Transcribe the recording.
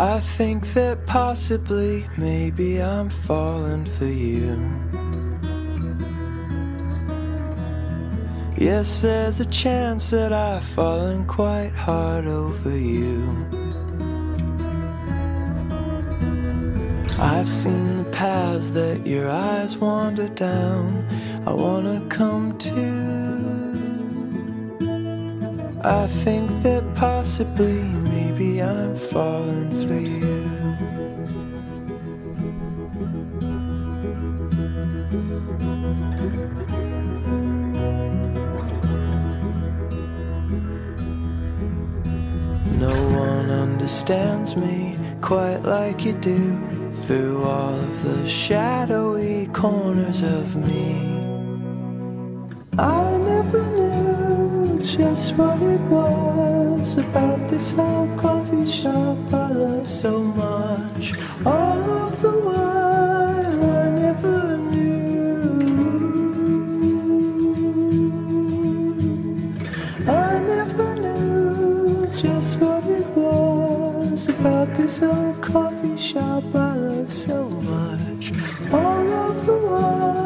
I think that possibly, maybe I'm falling for you. Yes, there's a chance that I've fallen quite hard over you. I've seen the paths that your eyes wander down. I wanna come too. I think that possibly, maybe I'm falling for you. No one understands me quite like you do, through all of the shadowy corners of me. I never knew just what it was about this old coffee shop I love so much. All of the while I never knew. I never knew just what it was about this old coffee shop I love so much. All of the while